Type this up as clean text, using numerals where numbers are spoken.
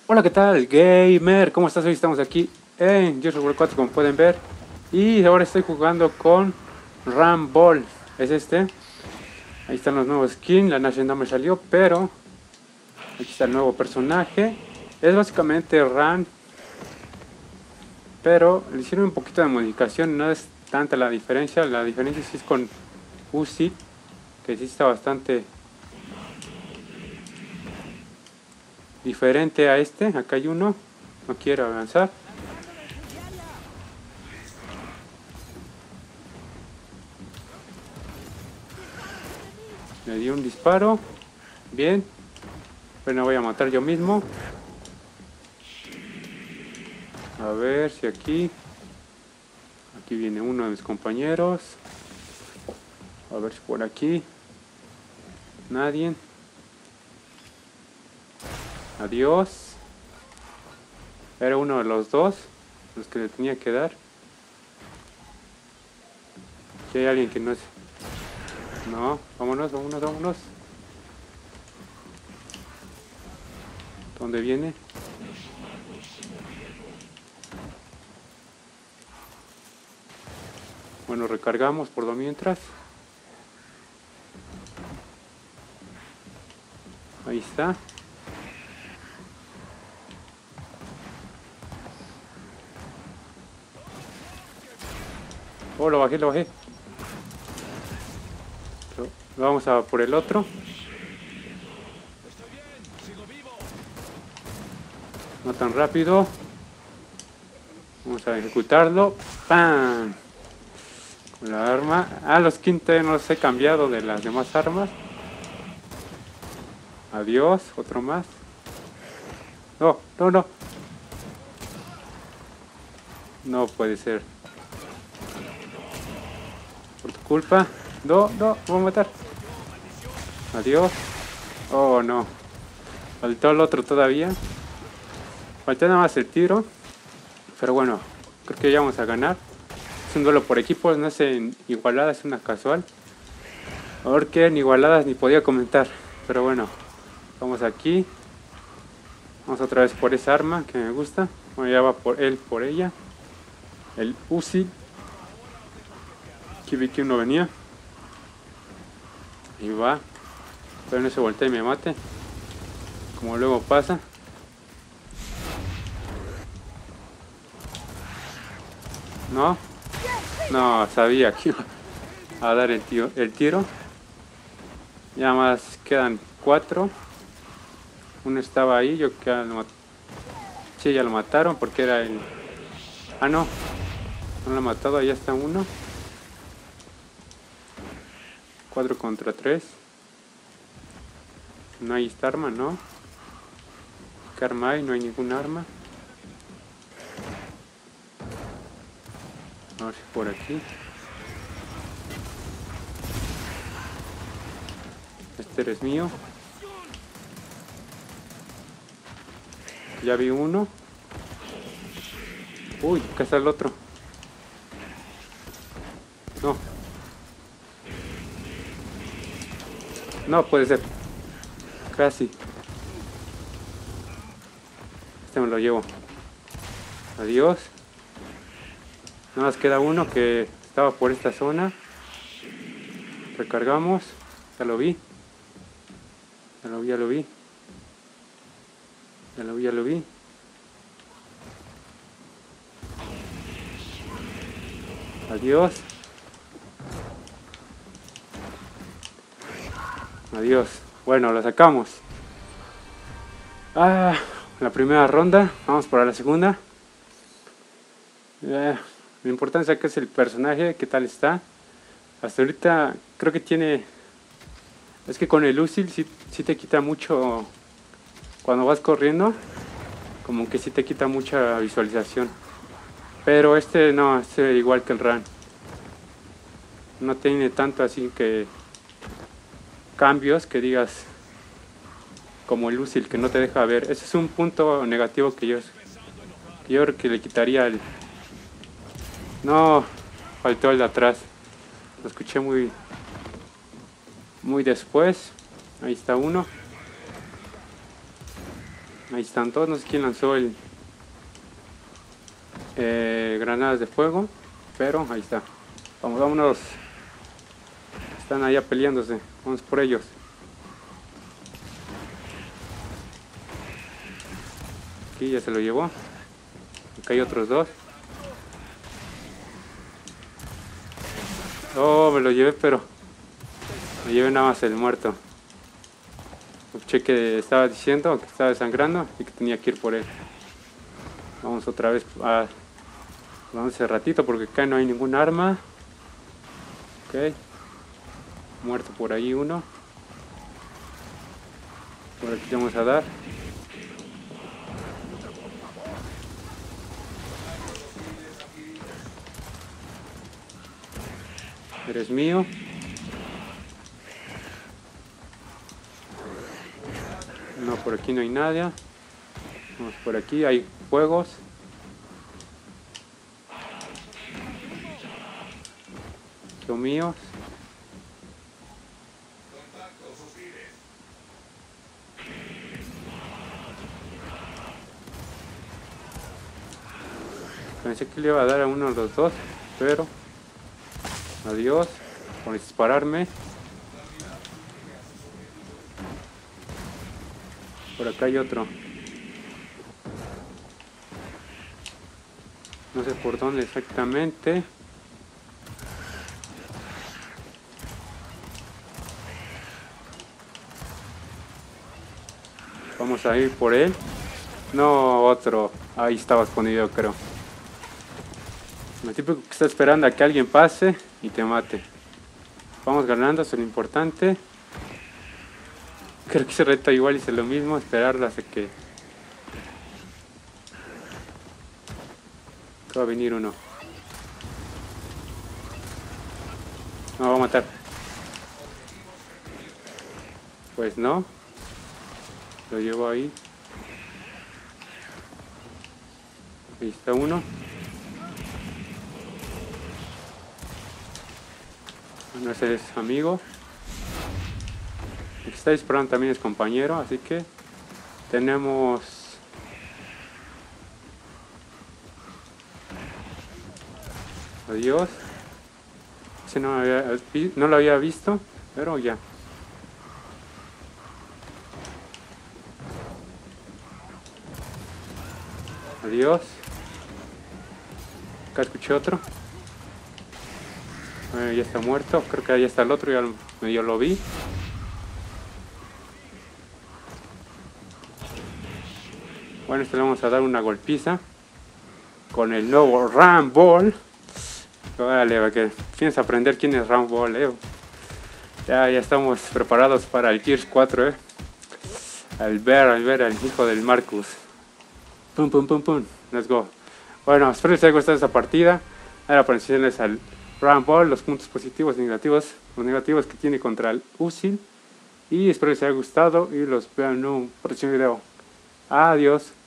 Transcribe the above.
Hola, ¿qué tal, gamer? ¿Cómo estás? Hoy estamos aquí en Gears of War 4, como pueden ver. Y ahora estoy jugando con Ball. Es este. Ahí están los nuevos skins. La Nation no me salió, pero aquí está el nuevo personaje. Es básicamente Ram, pero le hicieron un poquito de modificación. No es tanta la diferencia. La diferencia sí es con Uzi, que sí está bastante diferente a este. Acá hay uno. No quiero avanzar. Le di un disparo. Bien. Bueno, voy a matar yo mismo. A ver si aquí viene uno de mis compañeros. A ver si por aquí. Nadie. Adiós. Era uno de los dos los que le tenía que dar. Aquí hay alguien que no es. No, vámonos, vámonos, vámonos. ¿Dónde viene? Bueno, recargamos por lo mientras. Ahí está. Oh, lo bajé, lo bajé. Vamos a por el otro. No tan rápido. Vamos a ejecutarlo. ¡Pam! Con la arma. Ah, los quintos no los he cambiado de las demás armas. Adiós, otro más. No, no, no. No puede ser. Por tu culpa. No, no, me voy a matar. Adiós. Oh, no. Faltó el otro todavía. Faltó nada más el tiro. Pero bueno, creo que ya vamos a ganar. Es un duelo por equipos, no es en igualadas, es una casual. Porque en igualadas ni podía comentar. Pero bueno, vamos aquí. Vamos otra vez por esa arma que me gusta. Bueno, ya va por él, por ella. El Uzi. Aquí vi que uno venía. Y va. Pero no se voltea y me mate. Como luego pasa. No. No, sabía que iba a dar el tiro. Ya más quedan 4. Uno estaba ahí, yo que sí, ya lo mataron porque era el... Ah, no. No lo han matado, ahí está uno. 4 contra 3. No hay esta arma, ¿no? ¿Qué arma hay? No hay ningún arma. A ver si por aquí. Este eres mío. Ya vi uno. Uy, acá está el otro. No. No puede ser. Casi. Este me lo llevo. Adiós. Nada más queda uno que estaba por esta zona. Recargamos. Ya lo vi. Ya lo vi, ya lo vi. Ya lo vi, ya lo vi. Adiós. Adiós. Bueno, lo sacamos. Ah, la primera ronda. Vamos para la segunda. Lo importante es que es el personaje, qué tal está. Hasta ahorita creo que tiene... Es que con el Lucil sí te quita mucho... Cuando vas corriendo, como que sí te quita mucha visualización. Pero este no, este igual que el Ran. No tiene tanto así que... cambios que digas... Como el Lucil, que no te deja ver. Ese es un punto negativo que yo creo que le quitaría el... No, faltó el de atrás. Lo escuché muy después. Ahí está uno. Ahí están todos, no sé quién lanzó el granadas de fuego, pero ahí está. Vamos, vámonos. Están allá peleándose, vamos por ellos. Aquí ya se lo llevó. Acá hay otros dos. Oh, me lo llevé, pero me llevé nada más el muerto. Escuché que estaba diciendo que estaba desangrando y que tenía que ir por él. Vamos otra vez a... Vamos hace ratito porque acá no hay ningún arma. Ok. Muerto por ahí uno. Por aquí vamos a dar. Eres mío. No, por aquí no hay nadie. Vamos por aquí, hay fuegos. Son míos. Pensé que le iba a dar a uno de los dos, pero... Adiós, por dispararme. Por acá hay otro. No sé por dónde exactamente. Vamos a ir por él. No, otro. Ahí estaba escondido, creo. El tipo que está esperando a que alguien pase y te mate. Vamos ganando, eso es lo importante. Creo que ese reto igual hice lo mismo, esperarlo hasta que va a venir uno. No, va a matar. Pues no. Lo llevo ahí. Ahí está uno. Bueno, ese es amigo. El que está disparando también es compañero, así que tenemos... Adiós. Ese no lo había visto, pero ya. Adiós. Acá escuché otro. Ya está muerto. Creo que ahí está el otro, ya medio lo vi. Bueno, este le vamos a dar una golpiza con el nuevo Ramball. Vale, para que tienes que aprender quién es Ramball, Ya estamos preparados para el Gears 4, Al ver al hijo del Marcus. Pum, pum, pum, pum. Let's go. Bueno, espero les haya gustado esta partida. Ahora para enseñarles al Ramball los puntos positivos y negativos. Los negativos que tiene contra el Usil. Y espero les haya gustado y los veo en un próximo video. Adiós.